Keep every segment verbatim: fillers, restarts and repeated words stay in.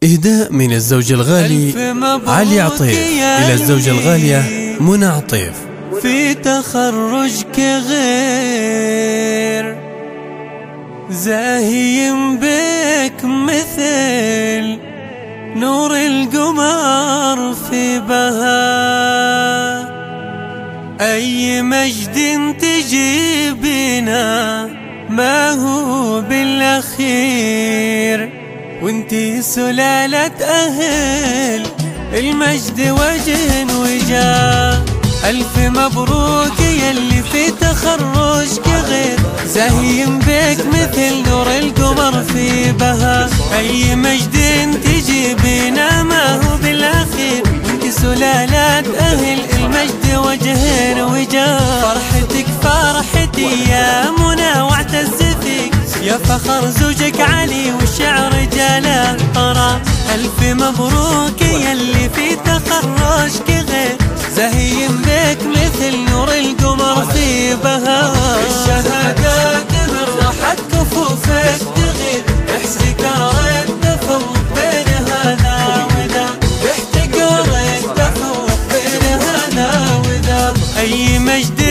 إهداء من الزوج الغالي علي عطيف إلى الزوجة الغالية منى عطيف. في تخرجك غير زاهي بك مثل نور القمر في بهاء. أي مجد تجيبنا ما هو بالأخير، وانتي سلالة أهل المجد وجه وجاه. ألف مبروك يلي في تخرجك غير زاهي بك مثل نور القمر في بهاء. أي مجد تجيبنا ما هو بالأخير، وانتي سلالة أهل المجد وجه وجاه. فرحتك فرحتي يا منى واعتز فيك، يا فخر زوجك علي والشعر جاله طرا. ألف مبروك يلي في تخرجك غير زاهي بك مثل نور القمر في بهاء. الشهادات من راحت كفوفك تغير، احتكار التفوق بين هذا وذا، احتكار التفوق بين هذا وذا. أي مجد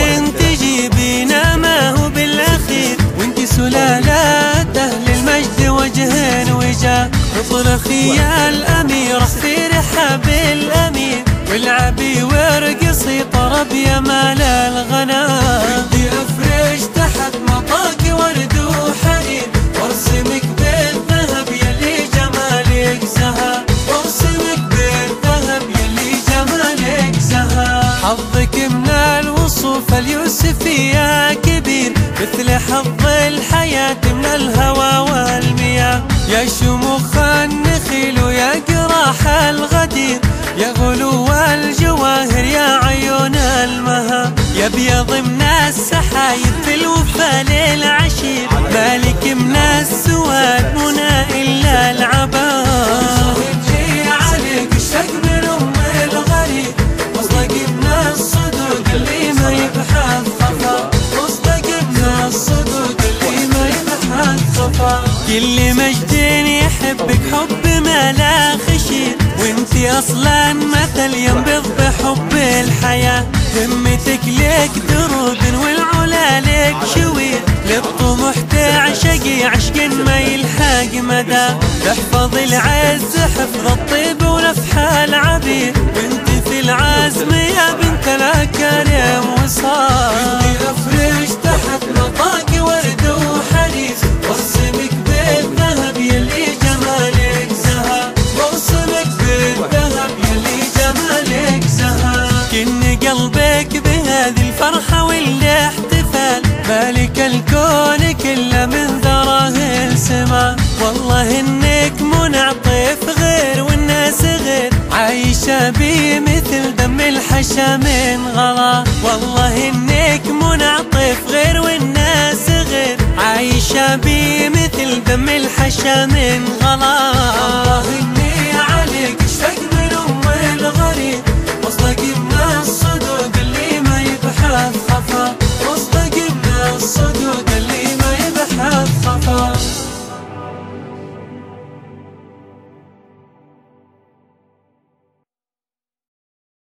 تجيبنا ما هو بالأخير، وانتي سلالة أهل المجد وجه وجاه. اطرخي يا الأميرة في رحاب الأمير، والعبي وارقصي طرب يا مال الغناء. ودي افرش تحت مطاقي ورد وحرير، وارسمك بالذهب يلي جمالك زها، وارسمك بالذهب يلي جمالك زها. حظك من الوصوف اليوسفي يا كبير، مثل حظ الحياة من الهوى والمياه. يا شموخ النخيل ويا قراح الغدير، يا غلو الجواهر يا عيون المها. يا بيض من السحايب في الوفا للعشير، مالك من السواد منى إلا العباء. وجهي عليك اشتاق من أم الغريب، وصدق من الصدوق اللي ما يبحث خفا، وصدق من الصدوق اللي ما يبحث خفا. كل مجد يحبك حب ما لا خشير، وانتي اصلا مثل ينبض بحب الحياة. همتك لك درود والعلا لك شوير، للطموح تعشقي عشق ما يلحق مدى. تحفظ العز حفظ الطيب ونفح العبير، وانتي في العزم يا بنت الأكارم وصار. وانتي افرش تحت مطاقي ورد وحرير، وارسمك بالذهب يلي جمالك زها، وارسمك بالذهب يلي جمالك زها. كن قلبك بهذه الفرحة والاحتفال، مالك الكون كله من ذراه السما. والله انك منى عطيف غير والناس غير، عايشة بي مثل دم الحشا من غلا. والله انك منى عطيف غير والناس غير، عايشة بي مثل دم الحشا من غلا. الله اني عليك اشتاق من ام الغريب،